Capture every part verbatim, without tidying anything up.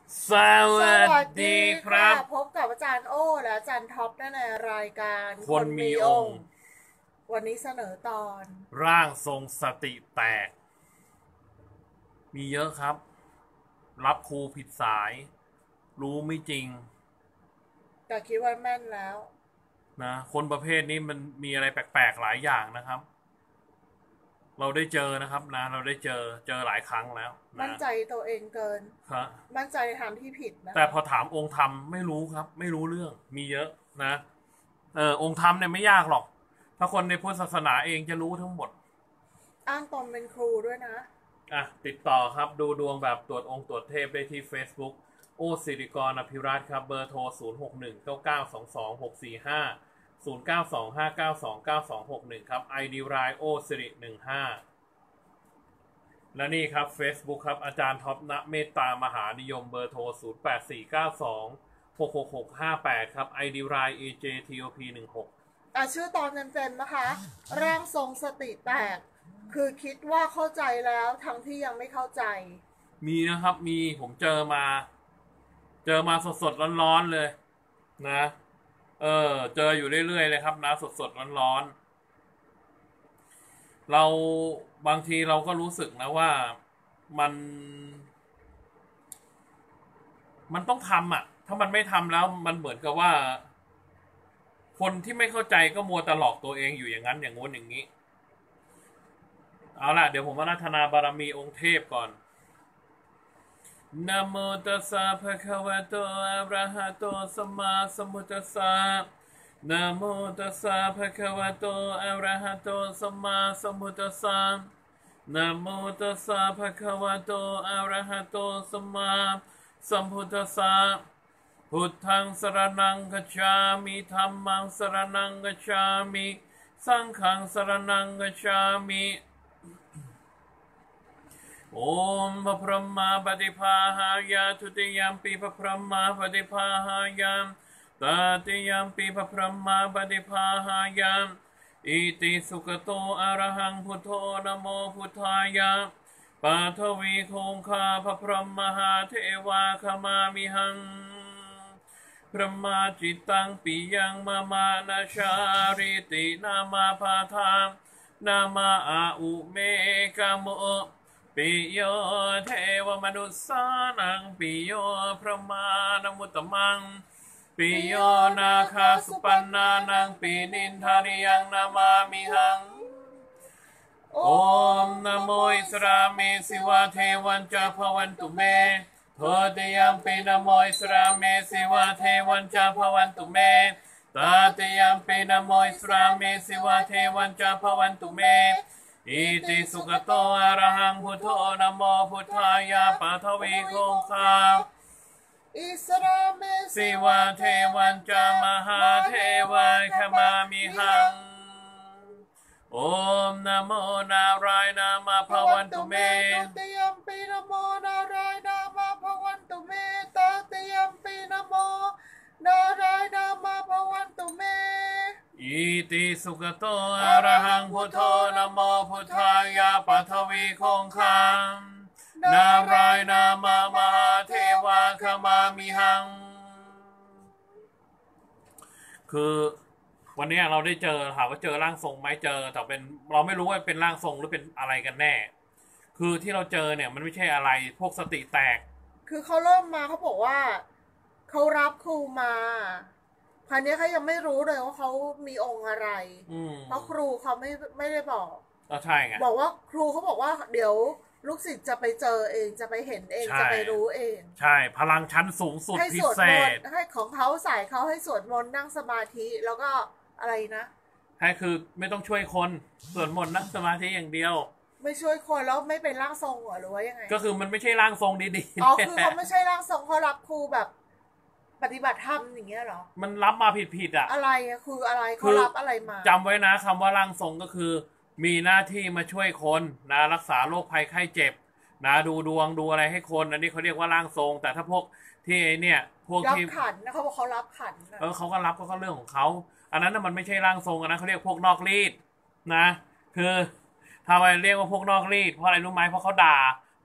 สวัสดีครับพบกับอาจารย์โอ้และอาจารย์ท็อปในรายการคนมีองค์วันนี้เสนอตอนร่างทรงสติแตกมีเยอะครับรับครูผิดสายรู้ไม่จริงแต่คิดว่าแม่นแล้วนะคนประเภทนี้มันมีอะไรแปลกๆหลายอย่างนะครับเราได้เจอนะครับนะเราได้เจอเจอหลายครั้งแล้วนะมั่นใจตัวเองเกินครับมั่นใจในทางที่ผิดนะแต่พอถามองค์ธรรมไม่รู้ครับไม่รู้เรื่องมีเยอะนะเออองค์ธรรมเนี่ยไม่ยากหรอกถ้าคนในพุทธศาสนาเองจะรู้ทั้งหมดอ้างตนเป็นครูด้วยนะอ่ะติดต่อครับดูดวงแบบตรวจองค์ตรวจเทพได้ที่ Facebook โอสิริกรอภิรัตน์ครับเบอร์โทรศูนย์ หก หนึ่ง เก้า เก้า สอง สอง หก สี่ ห้า ศูนย์ เก้า สอง ห้า เก้า สอง เก้า สอง หก หนึ่งครับ ไอ ดี รายโอสิริหนึ่งห้าและนี่ครับ Facebook ครับอาจารย์ท็อปณเมตตามหานิยมเบอร์โทรศูนย์ แปด สี่ เก้า สอง หก หก หก ห้า แปดครับ ไอ ดี ราย เอ เจ ที โอ พี หนึ่งหกอ่ะชื่อตอนเต็มๆนะคะร่างทรงสติแตกคือคิดว่าเข้าใจแล้วทั้งที่ยังไม่เข้าใจมีนะครับมีผมเจอมาเจอมาสดๆร้อนๆเลยนะเออเจออยู่เรื่อยๆเลยครับนะสดๆร้อนๆเราบางทีเราก็รู้สึกนะว่ามันมันต้องทำอ่ะถ้ามันไม่ทำแล้วมันเหมือนกับว่าคนที่ไม่เข้าใจก็มัวแต่หลอกตัวเองอยู่อย่างนั้นอย่างงู้นอย่างนี้เอาล่ะเดี๋ยวผมอาราธนาบารมีองค์เทพก่อนนะโมตัสสะภะคะวะโตอะระหะโตสัมมาสัมพุทธัสสะนะโมตัสสะภะคะวะโตอะระหะโตสัมมาสัมพุทธัสสะนะโมตัสสะภะคะวะโตอะระหะโตสัมมาสัมพุทธัสสะพุทธังสรณังคัจฉามิธัมมังสรณังคัจฉามิสังฆังสรณังคัจฉามิโอมพระพรหมาปฏิภาหายาทุติยมปีพระพรหมาปฏิภาหายามตติยมปีพระพรหมาปฏิภาหายามอิติสุขโตอะระหังพุทโธนะโมพุทธายะปัทวีคงคาพระพรหมมหาเทวาขมามิหังพระมาจิตตังปิยังมามานาชาริตินามาพาทามนามาอาอุเมกะโมปิโยเทวมนุษสานังปิโยพระมานมุตตมังปิโยนาคาสุปันนานังปินินทานิยังนามามิหังโอมนะโมอิสราเมสิวะเทวันจาภวันตุเมโพธิยัมปินะโมอิสราเมสิวะเทวันจาภวันตุเมตติยัมปินะโมอิสราเมสิวะเทวันจาภวันตุเมอิติสุขโตอะระหังพุทโธนะโมพุทธายะปัทวีคงคาอิสราเมสิวะเทวันจามหาเทวันขมามิหังโอมนะโมนารายนามาภวันตุเมตติยมปีนะโมนารายนามาภวันตุเมตติยมปีนะโมนารายนามาภวันตุเมอิติสุขโตอะระหังพุทโธนะโมพุทธายะปัทวีคงคานารายนามามหาเทวาขมามิหังคือวันนี้เราได้เจอถามว่าเจอร่างทรงไหมเจอแต่เป็นเราไม่รู้ว่าเป็นร่างทรงหรือเป็นอะไรกันแน่คือที่เราเจอเนี่ยมันไม่ใช่อะไรพวกสติแตกคือเขาเริ่มมาเขาบอกว่าเขารับครูมาคราวนี้เขายังไม่รู้เลยว่าเขามีองค์อะไรเพราะครูเขาไม่ไม่ได้บอกก็ใช่ไงบอกว่าครูเขาบอกว่าเดี๋ยวลูกศิษย์จะไปเจอเองจะไปเห็นเองจะไปรู้เองใช่พลังชั้นสูงสุดพิเศษให้ของเขาใส่เขาให้สวดมนต์นั่งสมาธิแล้วก็อะไรนะให้คือไม่ต้องช่วยคนสวดมนต์นั่งสมาธิอย่างเดียวไม่ช่วยคนแล้วไม่เป็นร่างทรงหรือว่ายังไงก็คือมันไม่ใช่ร่างทรงดีๆอ๋อคือเขาไม่ใช่ร่างทรงเขารับครูแบบปฏิบัติธรรมอย่างเงี้ยหรอมันรับมาผิดๆอ่ะอะไรคืออะไรเขารับอะไรมาจำไว้นะคำว่าร่างทรงก็คือมีหน้าที่มาช่วยคนนะรักษาโรคภัยไข้เจ็บนะดูดวงดูอะไรให้คนอันนี้เขาเรียกว่าร่างทรงแต่ถ้าพวกที่ไอเนี่ยพวกที่รับขันนะเขาบอกเขารับขันเออเขาก็รับก็เรื่องของเขาอันนั้นน่ะมันไม่ใช่ร่างทรงอันนั้นเขาเรียกพวกนอกรีดนะคือทำไมเรียกว่าพวกนอกรีดเพราะอะไรรู้ไหมเพราะเขาด่าป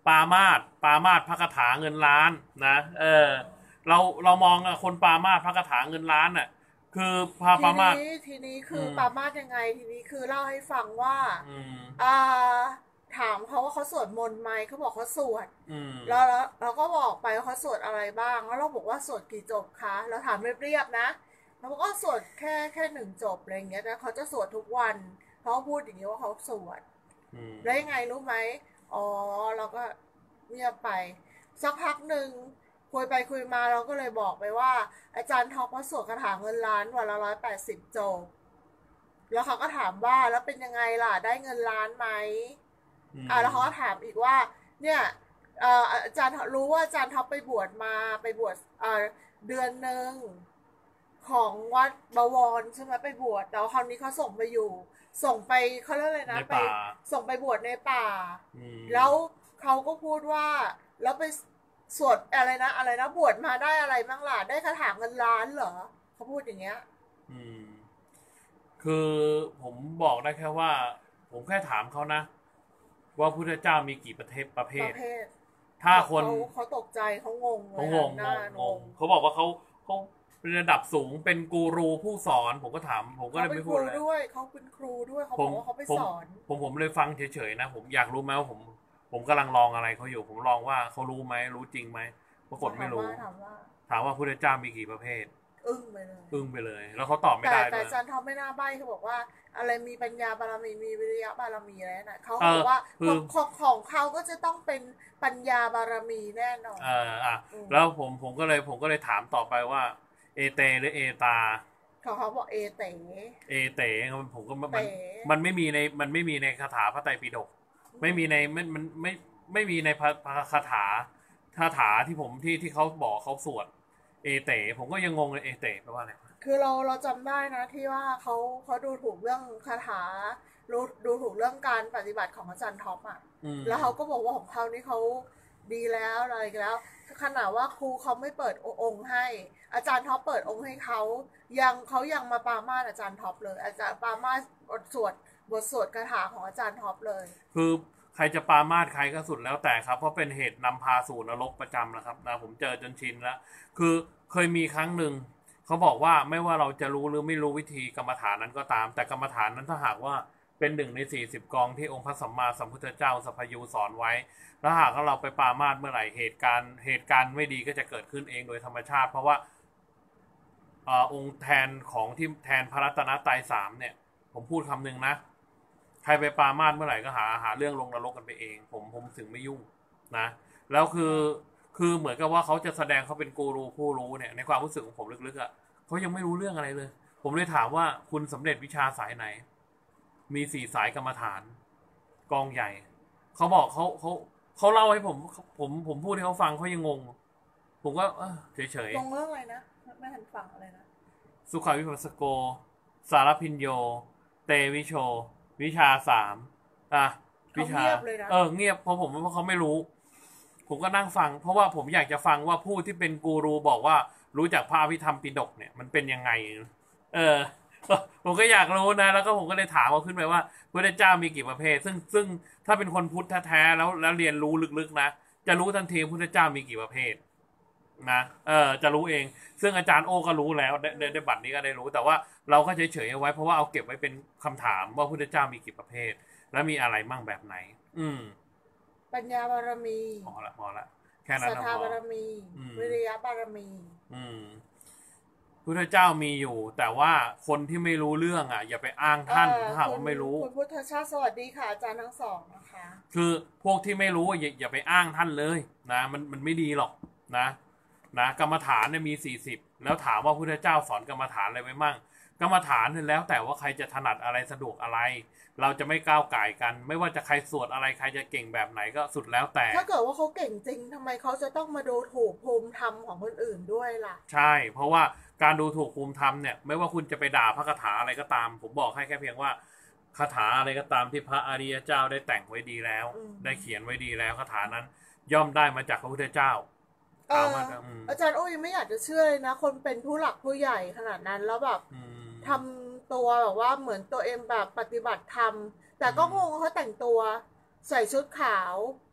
ปามาสปามาสพระคาถาเงินล้านนะเออเราเรามองอะคนปามาสพระคาถาเงินล้านอะคือพาปามาสทีนี้ทีนี้คือปามาสยังไงทีนี้คือเล่าให้ฟังว่าอ่าถามเขาว่าเขาสวดมนต์ไหมเขาบอกเขาสวดแล้วแล้วเราก็บอกไปว่าเขาสวดอะไรบ้างแล้วเราบอกว่าสวดกี่จบคะเราถามเรียบๆนะเราบอกว่าสวดแค่แค่หนึ่งจบอะไรอย่างเงี้ยแต่เขาจะสวดทุกวันเขาพูดอย่างนี้ว่าเขาสวดแล้วยังไงรู้ไหมอ๋อเราก็เงียบไปสักพักหนึ่งคุยไปคุยมาเราก็เลยบอกไปว่าอาจารย์ท็อปเขาสวดคาถาเงินล้านวันละร้อยแปดสิบจบแล้วเขาก็ถามว่าแล้วเป็นยังไงล่ะได้เงินล้านไหมอ่าแล้วเขาก็ถามอีกว่าเนี่ยอาจารย์รู้ว่าอาจารย์ท็อปไปบวชมาไปบวชเดือนหนึ่งของวัดบวรใช่ไหมไปบวชแต่คราวนี้เขาส่งไปอยู่ส่งไปเขาเรียกอะไรนะไปส่งไปบวชในป่าแล้วเขาก็พูดว่าแล้วไปสวดอะไรนะอะไรนะบวชมาได้อะไรบ้างล่ะได้คาถาเงินล้านเหรอเขาพูดอย่างเงี้ยอืมคือผมบอกได้แค่ว่าผมแค่ถามเขานะว่าพุทธเจ้ามีกี่ประเทศประเภทถ้าคนเขาตกใจเขางงเขางงงงเขาบอกว่าเขาเขาเป็นระดับสูงเป็นกูรูผู้สอนผมก็ถามผมก็เลยไม่พูดเลยด้วยเขาเป็นครูด้วยเขาบอกว่าเขาไปสอนผมผมเลยฟังเฉยๆนะผมอยากรู้ไหมว่าผมผมกำลังลองอะไรเขาอยู่ผมลองว่าเขารู้ไหมรู้จริงไหมปรากฏไม่รู้ถามว่าพุทธเจ้ามีกี่ประเภทอึ้งไปเลยอึ้งไปเลยแล้วเขาตอบไม่ได้แต่อาจารย์ท็อปไม่น่าใบ้เขาบอกว่าอะไรมีปัญญาบารมีมีวิริยะบารมีอะไรน่ะเขาบอกว่าของของเขาก็จะต้องเป็นปัญญาบารมีแน่นอนเอออ่ะแล้วผมผมก็เลยผมก็เลยถามต่อไปว่าเอเตหรือเอตาเขาเขาบอกเอเต๋เอเต๋ผมก็มันมันไม่มีในมันไม่มีในคาถาพระไตรปิฎกไม่มีในมันมันไม่ไม่มีในพระคาถาคาถาที่ผมที่ที่เขาบอกเขาสวดเอเต๋ผมก็ยังงงเลยเอเต๋แปลว่าอะไรคือเราเราจำได้นะที่ว่าเขาเขาดูถูกเรื่องคาถารู้ดูถูกเรื่องการปฏิบัติของอาจารย์ท็อปอ่ะแล้วเขาก็บอกว่าของเขานี่เขาดีแล้วอะไรแล้วขนาดว่าครูเขาไม่เปิดองค์ให้อาจารย์ท็อปเปิดองค์ให้เขายังเขายังมาปามาสอาจารย์ท็อปเลยอาจารย์ปามาสบทสวดบทสวดคาถาของอาจารย์ท็อปเลยคือใครจะปามาสใครก็สุดแล้วแต่ครับเพราะเป็นเหตุนำพาสู่นรกประจำนะครับนะผมเจอจนชินแล้วคือเคยมีครั้งหนึ่งเขาบอกว่าไม่ว่าเราจะรู้หรือไม่รู้วิธีกรรมฐานนั้นก็ตามแต่กรรมฐานนั้นถ้าหากว่าเป็นหนึ่งในสี่สิบกองที่องค์พระสัมมาสัมพุทธเจ้าสัพพยูสอนไว้แล้วหากเราไปปามาสเมื่อไหร่เหตุการณ์เหตุการณ์ไม่ดีก็จะเกิดขึ้นเองโดยธรรมชาติเพราะว่าอ่าองค์แทนของที่แทนพระรัตนตรัยสามเนี่ยผมพูดคำหนึ่งนะใครไปปามาสเมื่อไหร่ก็หาหาเรื่องลงนรกกันไปเองผมผมถึงไม่ยุ่งนะแล้วคือคือเหมือนกับว่าเขาจะแสดงเขาเป็นกูรูผู้รู้เนี่ยในความรู้สึกของผมลึกๆอ่ะเขายังไม่รู้เรื่องอะไรเลยผมเลยถามว่าคุณสำเร็จวิชาสายไหนมีสี่สายกรรมฐานกองใหญ่เขาบอกเขาเขาเขาเล่าให้ผมผมผมพูดให้เขาฟังเขายังงงผมก็เฉยเฉยงงเรื่องอะไรนะไม่ทันฟังอะไรนะสุขาวิปัสสโกสารพิญโยเตวิโชวิชาสามอ่ะวิชาเออเงียบเพราะผมเพราะเขาไม่รู้ผมก็นั่งฟังเพราะว่าผมอยากจะฟังว่าผู้ที่เป็นกูรูบอกว่ารู้จักพระอภิธรรมปิฎกเนี่ยมันเป็นยังไงเออผมก็อยากรู้นะแล้วก็ผมก็เลยถามเขาขึ้นไปว่าพระเจ้ามีกี่ประเภทซึ่งซึ่งถ้าเป็นคนพุทธแท้ๆแล้วแล้วเรียนรู้ลึกๆนะจะรู้ทันทีพระเจ้ามีกี่ประเภทนะเออจะรู้เองซึ่งอาจารย์โอก็รู้แล้วได้ได้บัตรนี้ก็ได้รู้แต่ว่าเราก็เฉยๆเอาไว้เพราะว่าเอาเก็บไว้เป็นคำถามว่าพระเจ้ามีกี่ประเภทและมีอะไรมั่งแบบไหนอืมปัญญาบารมีพอละพอละแค่นั้นศรัทธาบารมีวิริยะบารมีอืมพุทธเจ้ามีอยู่แต่ว่าคนที่ไม่รู้เรื่องอ่ะอย่าไปอ้างท่านถ้าหากว่าไม่รู้คุณพุทธชาติสวัสดีค่ะอาจารย์ทั้งสองนะคะคือพวกที่ไม่รู้อย่าอย่าไปอ้างท่านเลยนะมันมันไม่ดีหรอกนะนะกรรมฐานเนี่ยมีสี่สิบแล้วถามว่าพุทธเจ้าสอนกรรมฐานอะไรไว้มั่งกรรมฐานเนี่ยแล้วแต่ว่าใครจะถนัดอะไรสะดวกอะไรเราจะไม่ก้าวไก่กันไม่ว่าจะใครสวดอะไรใครจะเก่งแบบไหนก็สุดแล้วแต่ถ้าเกิดว่าเขาเก่งจริงทำไมเขาจะต้องมาดูถูกภูมิธรรมของคนอื่นด้วยล่ะใช่เพราะว่าการดูถูกภูมิธรรมเนี่ยไม่ว่าคุณจะไปด่าพระคาถาอะไรก็ตามผมบอกให้แค่เพียงว่าคาถาอะไรก็ตามที่พระอริยเจ้าได้แต่งไว้ดีแล้วได้เขียนไว้ดีแล้วคาถานั้นย่อมได้มาจากพระพุทธเจ้าเอออาจารย์โอ้ยไม่อยากจะเชื่อเลยนะคนเป็นผู้หลักผู้ใหญ่ขนาดนั้นแล้วแบบทำตัวแบบว่าเหมือนตัวเองแบบปฏิบัติธรรมแต่ก็งงเขาแต่งตัวใส่ชุดขาวโก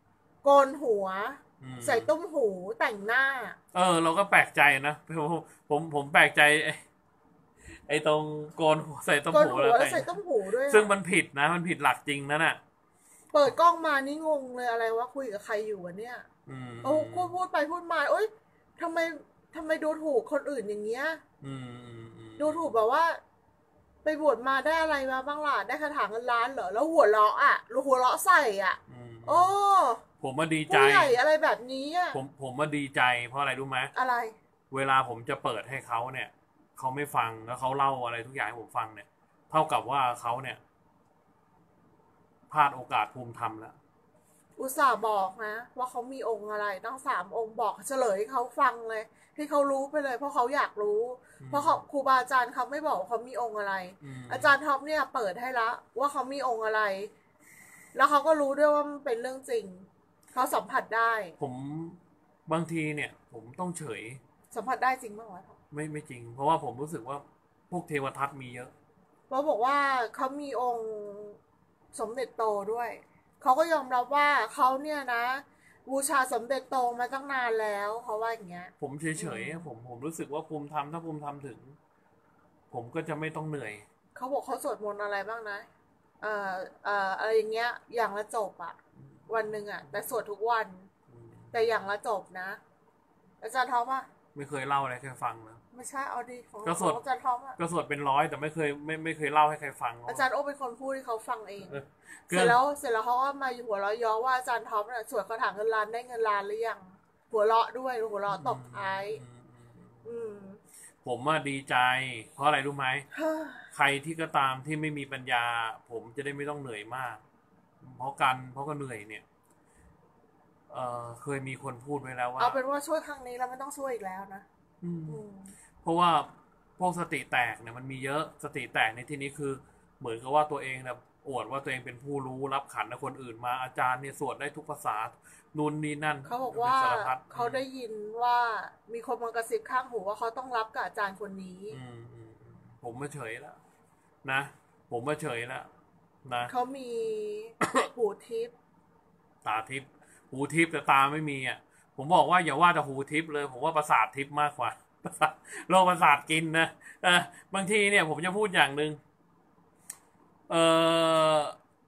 โกนหัวใส่ต้มหูแต่งหน้าเออเราก็แปลกใจนะผมผมผมแปลกใจไอ้ไอ้ตรงโกนหัวใส่ต้มหูแล้วใส่ต้มหูด้วยซึ่งมันผิดนะมันผิดหลักจริงนะน่ะเปิดกล้องมานี่งงเลยอะไรวะคุยกับใครอยู่วะเนี่ยโอ้พูดพูดไปพูดมาโอ๊ยทำไมทำไมดูถูกคนอื่นอย่างเงี้ยดูถูกแบบว่าไปบวชมาได้อะไรมาบ้างล่ะได้คาถาเงินล้านเหรอแล้วหัวเราะอ่ะหัวเราะใส่อ่ะโอ้ผมมาดีใจผู้ใหญ่อะไรแบบนี้อ่ะผมผมมาดีใจเพราะอะไรรู้ไหมอะไรเวลาผมจะเปิดให้เขาเนี่ยเขาไม่ฟังแล้วเขาเล่าอะไรทุกอย่างให้ผมฟังเนี่ยเท่ากับว่าเขาเนี่ยพลาดโอกาสภูมิธรรมแล้วอุตส่าห์บอกนะว่าเขามีองค์อะไรตั้งสามองค์บอกเฉลยเขาฟังเลยให้เขารู้ไปเลยเพราะเขาอยากรู้เพราะครูบาอาจารย์เขาไม่บอกเขามีองค์อะไรอาจารย์ท็อปเนี่ยเปิดให้ละว่าเขามีองค์อะไรแล้วเขาก็รู้ด้วยว่ามันเป็นเรื่องจริงเขาสัมผัสได้ผมบางทีเนี่ยผมต้องเฉยสัมผัสได้จริงไหมวะไม่ไม่จริงเพราะว่าผมรู้สึกว่าพวกเทวทัตมีเยอะเขาบอกว่าเขามีองค์สมเด็จโตด้วยเขาก็ยอมรับว่าเขาเนี่ยนะบูชาสมเด็จโตมาตั้งนานแล้วเขาว่าอย่างเงี้ยผมเฉยๆผมผมรู้สึกว่าภูมิธรรมถ้าภูมิธรรมถึงผมก็จะไม่ต้องเหนื่อยเขาบอกเขาสวดมนต์อะไรบ้างนะเอ่อเอ่ออะไรอย่างเงี้ยอย่างละจบอะวันหนึ่งอะแต่สวดทุกวันแต่อย่างละจบนะอาจารย์ท็อปอะไม่เคยเล่าอะไรให้ฟังนะไม่ใช่เอาดีของก็สวดอาจารย์ท็อปอะก็สวดเป็นร้อยแต่ไม่เคยไม่ไม่เคยเล่าให้ใครฟังอาจารย์โอ้เป็นคนพูดให้เขาฟังเองเสร็จแล้วเสร็จแล้วเขาก็มาหัวเราะย้อว่าอาจารย์ท็อปเนี่ยสวดคาถาเงินล้านได้เงินล้านหรือยังหัวเราะด้วยหัวเราะตบท้ายอืมผมว่าดีใจเพราะอะไรรู้ไหมใครที่ก็ตามที่ไม่มีปัญญาผมจะได้ไม่ต้องเหนื่อยมากเพราะกันเพราะก็เหนื่อยเนี่ยเออเคยมีคนพูดไว้แล้วว่าเอาเป็นว่าช่วยครั้งนี้เราไม่ต้องช่วยอีกแล้วนะเพราะว่าพวกสติแตกเนี่ยมันมีเยอะสติแตกในที่นี้คือเหมือนกับว่าตัวเองนะอวดว่าตัวเองเป็นผู้รู้รับขันนะคนอื่นมาอาจารย์เนี่ยสวดได้ทุกภาษานู่นนี่นั่นเขาบอกว่าเขาได้ยินว่ามีคนมากระซิบข้างหูว่าเขาต้องรับกับอาจารย์คนนี้ผมมาเฉยแล้วนะผมมาเฉยแล้วนะเขามีหูทิพย์ตาทิพย์หูทิพย์แต่ตาไม่มีอ่ะผมบอกว่าอย่าว่าแต่หูทิพย์เลยผมว่าประสาททิพย์มากกว่าโรคประสาทกินนะเออบางทีเนี่ยผมจะพูดอย่างหนึ่งเออ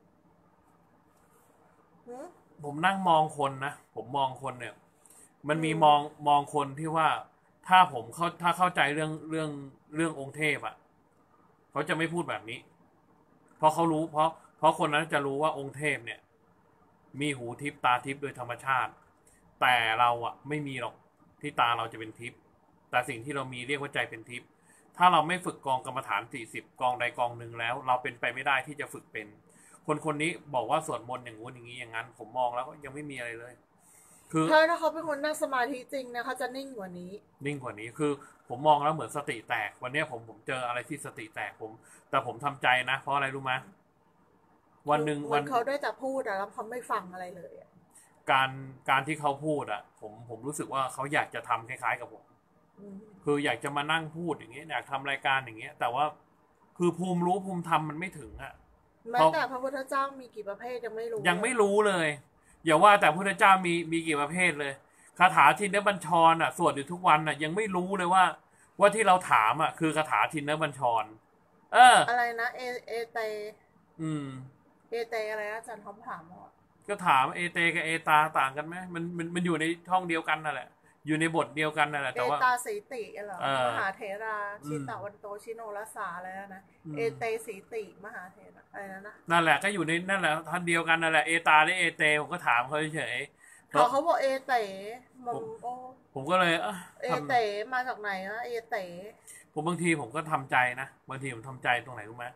ผมนั่งมองคนนะผมมองคนเนี่ยมันมีมองมองคนที่ว่าถ้าผมเข้าถ้าเข้าใจเรื่องเรื่องเรื่ององค์เทพอ่ะเขาจะไม่พูดแบบนี้เพราะเขารู้เพราะเพราะคนนั้นจะรู้ว่าองค์เทพเนี่ยมีหูทิพตาทิพโดยธรรมชาติแต่เราอ่ะไม่มีหรอกที่ตาเราจะเป็นทิพแต่สิ่งที่เรามีเรียกว่าใจเป็นทิพถ้าเราไม่ฝึกกองกรรมฐานสี่สิบกองใดกองหนึ่งแล้วเราเป็นไปไม่ได้ที่จะฝึกเป็นคนคนนี้บอกว่าสวดมนต์อย่างงู้นอย่างนี้อย่างนั้นผมมองแล้วยังไม่มีอะไรเลยคือถ้าเขาเป็นคนนั่งสมาธิจริงนะเขาจะนิ่งกว่านี้นิ่งกว่านี้คือผมมองแล้วเหมือนสติแตกวันนี้ผมผมเจออะไรที่สติแตกผมแต่ผมทำใจนะเพราะอะไรรู้ไหมวันหนึ่งวันเขาได้แต่พูดอะแล้วเขาไม่ฟังอะไรเลยการการที่เขาพูดอะผมผมรู้สึกว่าเขาอยากจะทำคล้ายๆกับผมคืออยากจะมานั่งพูดอย่างเงี้ยอยากทำรายการอย่างเงี้ยแต่ว่าคือภูมิรู้ภูมิธรรมมันไม่ถึงอะแม้แต่พระพุทธเจ้ามีกี่ประเภทยังไม่รู้ยังไม่รู้เลยอย่าว่าแต่พระพุทธเจ้ามีมีกี่ประเภทเลยคาถาทินบัญชรอ่ะสวดอยู่ทุกวันอ่ะยังไม่รู้เลยว่าว่าที่เราถามอ่ะคือคาถาทินบัญชรเอออะไรนะเอเอเตอืมเอเตอะไรนะอาจารย์เขาถามว่าก็ถามเอเตกับเอตาต่างกันไหมมันมันมันอยู่ในช่องเดียวกันนั่นแหละอยู่ในบทเดียวกันนั่นแหละแต่ว่าเอตาสีติเหรอมหาเถราชิตาวันโตชิโนรัสสาอะไรนะเอเตสีติมหาเถระอะไรนะนะนั่นแหละก็อยู่ในนั่นแหละท่านเดียวกันนั่นแหละเอตาและเอเตผมก็ถามเขาเฉยเขาเขาบอกเอเตผมผมก็เลยเอเตมาจากไหนนะเอเตผมบางทีผมก็ทำใจนะบางทีผมทำใจตรงไหนรู้ไหม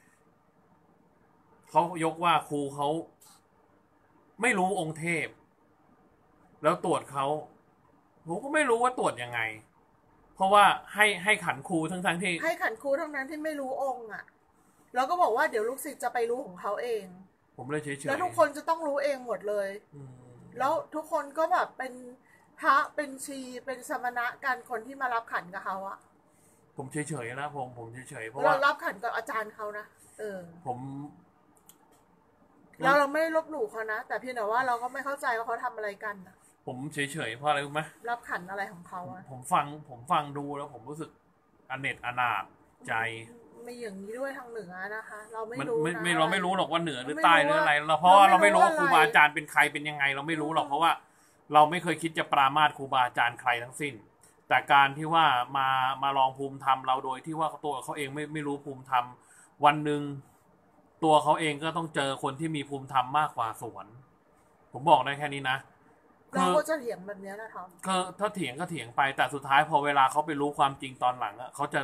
เขายกว่าครูเขาไม่รู้องค์เทพแล้วตรวจเขาผมก็ไม่รู้ว่าตรวจยังไงเพราะว่าให้ให้ขันครูทั้งทั้งที่ให้ขันครูทั้งนั้นที่ไม่รู้องค์อ่ะแล้วก็บอกว่าเดี๋ยวลูกศิษย์จะไปรู้ของเขาเองผมเลยเฉยๆแล้วทุกคนจะต้องรู้เองหมดเลยแล้วทุกคนก็แบบเป็นพระเป็นชีเป็นสมณะกันคนที่มารับขันกับเขาอะผมเฉยๆนะผมผมเฉยๆเพราะว่าเรารับขันกับอาจารย์เขานะเออผมแล้วเราไม่ได้ลบหลู่เขานะแต่เพียงแต่ว่าเราก็ไม่เข้าใจว่าเขาทำอะไรกันนะผมเฉยๆเพราะอะไรรู้ไหมรับขันอะไรของเขาอะผมฟังผมฟังดูแล้วผมรู้สึกอเนจอนาถใจไม่อย่างนี้ด้วยทางเหนือนะคะเราไม่มันรู้ไม่นะไม่เราไม่รู้หรอกว่าเหนือหรือใต้หรืออะไรเราเพราะว่าเราไม่รู้ว่าครูบาอาจารย์เป็นใครเป็นยังไง เราไม่รู้หรอกเพราะว่าเราไม่เคยคิดจะปรามาสครูบาอาจารย์ใครทั้งสิ้นแต่การที่ว่ามามาลองภูมิธรรมเราโดยที่ว่าตัวเขาเองไม่ไม่รู้ภูมิธรรมวันหนึ่งตัวเขาเองก็ต้องเจอคนที่มีภูมิธรรมมากกว่าสวนผมบอกได้แค่นี้นะเราก็จะเถียงแบบนี้นะครับคือถ้าเถียงก็เถียงไปแต่สุดท้ายพอเวลาเขาไปรู้ความจริงตอนหลังอะเขาจะ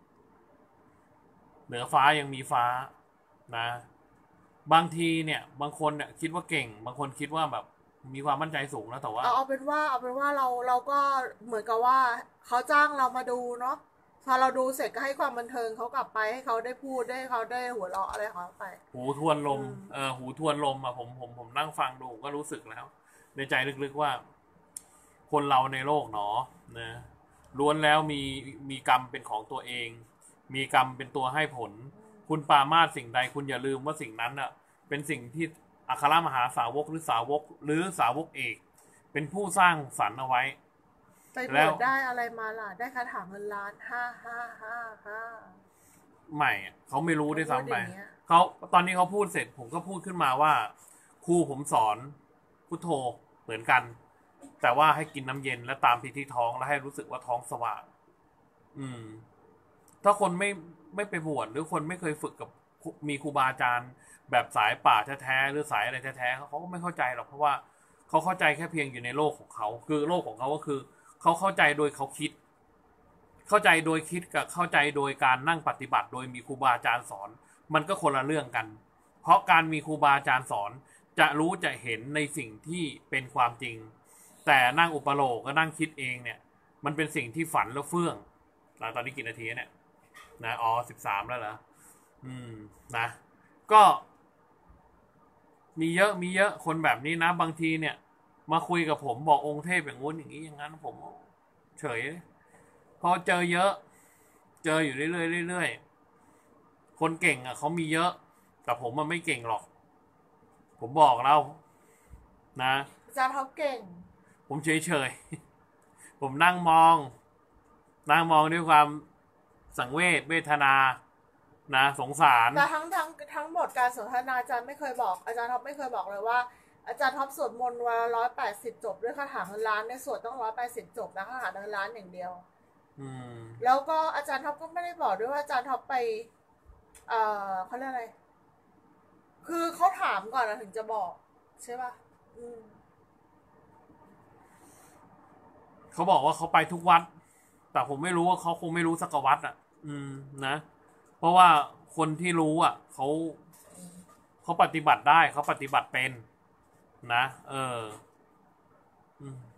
เหนือฟ้ายังมีฟ้านะบางทีเนี่ยบางคนเนี่ยคิดว่าเก่งบางคนคิดว่าแบบมีความมั่นใจสูงแล้วแต่ว่าเอาเอาเป็นว่าเอาเป็นว่าเราเราก็เหมือนกับว่าเขาจ้างเรามาดูเนาะพอเราดูเสร็จก็ให้ความบันเทิงเขากลับไปให้เขาได้พูดได้เขาได้หัวเราะอะไรเขาไปหูทวนลมเออหูทวนลมอะผมผมผมนั่งฟังดูก็รู้สึกแล้วในใจลึกๆว่าคนเราในโลกหนอนะล้วนแล้วมีมีกรรมเป็นของตัวเองมีกรรมเป็นตัวให้ผลคุณปามาสสิ่งใดคุณอย่าลืมว่าสิ่งนั้นอะเป็นสิ่งที่อัครมหาสาวกหรือสาวกหรือสาวกเอกเป็นผู้สร้างสรรค์เอาไว้ไปบวชได้อะไรมาล่ะได้คาถาเงินล้านห้าห้าห้าห้าใหม่เขาไม่รู้ด้วยซ้ำไปเขาตอนนี้เขาพูดเสร็จผมก็พูดขึ้นมาว่าครูผมสอนพุทโธเหมือนกันแต่ว่าให้กินน้ำเย็นและตามพิธีท้องแล้วให้รู้สึกว่าท้องสว่างอืมถ้าคนไม่ไม่ไปบวชหรือคนไม่เคยฝึกกับมีครูบาอาจารย์แบบสายป่าแท้ๆหรือสายอะไรแท้ๆเขาก็ไม่เข้าใจหรอกเพราะว่าเขาเข้าใจแค่เพียงอยู่ในโลกของเขาคือโลกของเขาก็คือเขาเข้าใจโดยเขาคิดเข้าใจโดยคิดกับเข้าใจโดยการนั่งปฏิบัติโดยมีครูบาอาจารย์สอนมันก็คนละเรื่องกันเพราะการมีครูบาอาจารย์สอนจะรู้จะเห็นในสิ่งที่เป็นความจริงแต่นั่งอุปโลกก็นั่งคิดเองเนี่ยมันเป็นสิ่งที่ฝันแล้วเฟื่องตอนนี้กี่นาทีเนี่ยนะอ๋อสิบสามแล้วเหรออืมนะก็มีเยอะมีเยอะคนแบบนี้นะบางทีเนี่ยมาคุยกับผมบอกองค์เทพอย่างงู้นอย่างนี้อย่างนั้นผมเฉยพอเจอเยอะเจออยู่เรื่อยๆเรื่อยๆคนเก่งอ่ะเขามีเยอะแต่ผมมันไม่เก่งหรอกผมบอกแล้วนะอาจารย์เขาเก่งผมเฉยๆผมนั่งมองนั่งมองด้วยความสังเวชเวทนานะสงสารแต่ทั้งทั้งทั้งหมดการสนทนาอาจารย์ไม่เคยบอกอาจารย์ท็อปไม่เคยบอกเลยว่าอาจารย์ท็อปสวดมนต์วันละร้อยแปดสิบจบด้วยคาถาเงินล้านในสวดต้องร้อยแปดสิบจบนะคาถาเงินล้านอย่างเดียวอืมแล้วก็อาจารย์ท็อปก็ไม่ได้บอกด้วยว่าอาจารย์ท็อปไปเอ่อเขาเรียกอะไรคือเขาถามก่อนนะถึงจะบอกใช่ป่ะอืมเขาบอกว่าเขาไปทุกวัดแต่ผมไม่รู้ว่าเขาคงไม่รู้สักวัดอ่ะอืมนะเพราะว่าคนที่รู้อ่ะเขาเขาปฏิบัติได้เขาปฏิบัติเป็นนะเอออืม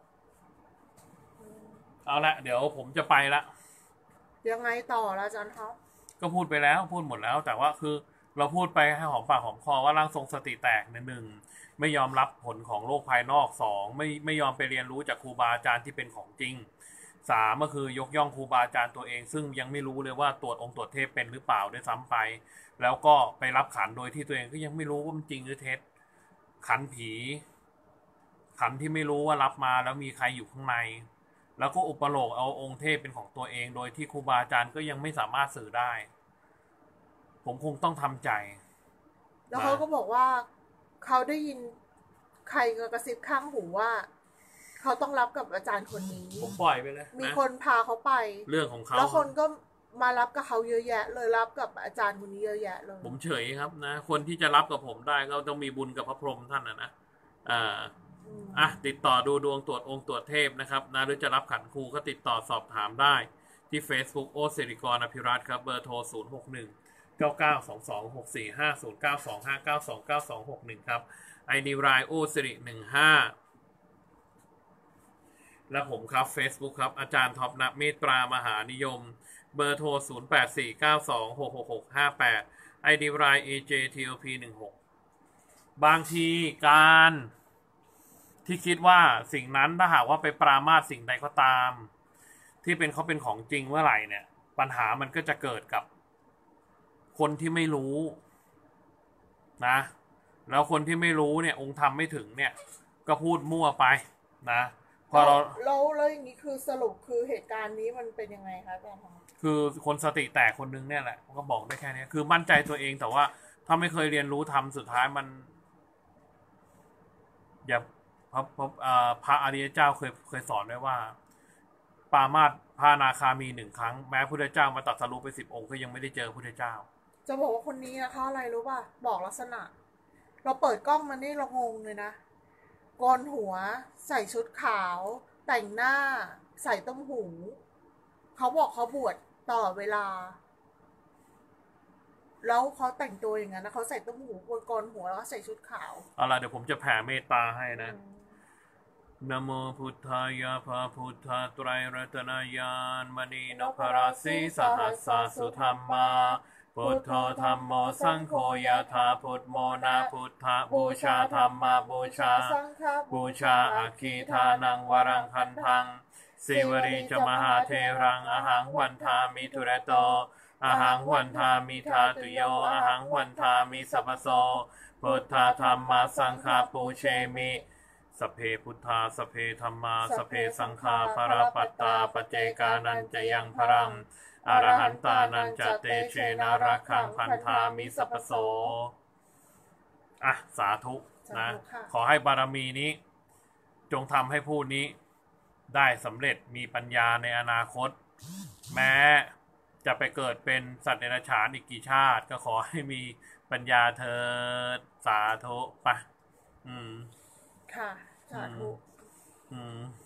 เอาละเดี๋ยวผมจะไปละยังไงต่อละอาจารย์ท็อปก็พูดไปแล้วพูดหมดแล้วแต่ว่าคือเราพูดไปให้หอมปากหอมคอว่าร่างทรงสติแตกในหนึ่งไม่ยอมรับผลของโลกภายนอกสองไม่ไม่ยอมไปเรียนรู้จากครูบาอาจารย์ที่เป็นของจริงสามก็คือยกย่องครูบาอาจารย์ตัวเองซึ่งยังไม่รู้เลยว่าตรวจองค์ตรวจเทพเป็นหรือเปล่าด้วยซ้ำไปแล้วก็ไปรับขันโดยที่ตัวเองก็ยังไม่รู้ว่ามันจริงหรือเท็จขันผีขันที่ไม่รู้ว่ารับมาแล้วมีใครอยู่ข้างในแล้วก็อุปโลกเอาองค์เทพเป็นของตัวเองโดยที่ครูบาอาจารย์ก็ยังไม่สามารถสื่อได้ผมคงต้องทำใจแล้วเขาก็บอกว่าเขาได้ยินใครกระซิบข้างหูว่าเขาต้องรับกับอาจารย์คนนี้ผมปล่อยไปเลยมีคนพาเขาไปเรื่องของเขาแล้วคนก็มารับกับเขาเยอะแยะเลยรับกับอาจารย์คนนี้เยอะแยะเลยผมเฉยครับนะคนที่จะรับกับผมได้ก็ต้องมีบุญกับพระพรหมท่านนะนะอ่าอ่ะติดต่อดูดวงตรวจองค์ตรวจเทพนะครับนะหรือจะรับขันครูก็ติดต่อสอบถามได้ที่ Facebook โอสิริกรอภิรัตน์ครับเบอร์โทรศูนย์ หก หนึ่ง เก้า เก้า สอง สอง หก สี่ ห้า ศูนย์ เก้า สอง ห้า เก้า สอง เก้า สอง หก หนึ่งครับไอดีไลน์โอสิริหนึ่งห้าและผมครับ Facebook ครับอาจารย์ท็อปณเมตตามหานิยมเบอร์โทรศูนย์ แปด สี่ เก้า สอง หก หก หก ห้า แปด ไอ ดี ไลน์ เอ เจ ที แอล พี หนึ่งหกบางทีการที่คิดว่าสิ่งนั้นถ้าหากว่าไปปรามาสสิ่งใดก็ตามที่เป็นเขาเป็นของจริงเมื่อไหร่เนี่ยปัญหามันก็จะเกิดกับคนที่ไม่รู้นะแล้วคนที่ไม่รู้เนี่ยองค์ธรรมไม่ถึงเนี่ยก็พูดมั่วไปนะพอเราเราแล้วอย่างนี้คือสรุปคือเหตุการณ์นี้มันเป็นยังไงคะอาจารย์คะคือคนสติแตกคนนึงเนี่ยแหละก็บอกได้แค่นี้คือมั่นใจตัวเองแต่ว่าถ้าไม่เคยเรียนรู้ธรรมสุดท้ายมันอย่าพระพระพระอริยเจ้าเคยเคยสอนไว้ว่าปามาสพระอนาคามีหนึ่งครั้งแม้พุทธเจ้ามาตรัสรู้ไปสิบองค์ก็ยังไม่ได้เจอพุทธเจ้าจะบอกว่าคนนี้นะคะอะไรรู้ป่ะบอกลักษณะเราเปิดกล้องมันนี่เรางงเลยนะโกนหัวใส่ชุดขาวแต่งหน้าใส่ต้มหูเขาบอกเขาบวชต่อเวลาแล้วเขาแต่งตัวอย่างนั้นนะเขาใส่ต้มหูโกนหัวแล้วก็ใส่ชุดขาวเอาล่ะเดี๋ยวผมจะแผ่เมตตาให้นะนะโมพุทธายะพระพุทธไตรรัตนญาณมณีนพราสีสหัสสะสุธรรมาพุทโธธัมโมสังโฆยะถาพุทโมนาพุทธบูชาธัมมาบูชาบูชาอาคีทานังวรังคันทังสิวรีจมหาเทรังอหังวันทามิทุระโตอหังวันทามิทาตุโยอหังวันทามิสัพพโสพุทธธัมมาสังฆาปูเชมิสเพพุทธาสเพธัมมาสเพสังฆาภรปัตตาปเจกานันจะยังพรังอรหันตานันจะเตเชนารักขังพันธามิสัพพโสอ่ะสาธุนะขอให้บารมีนี้จงทำให้ผู้นี้ได้สำเร็จมีปัญญาในอนาคตแม้จะไปเกิดเป็นสัตว์เดรัจฉานอีกกี่ชาติก็ขอให้มีปัญญาเถิดสาธุไปอืมค่ะสาธุอืม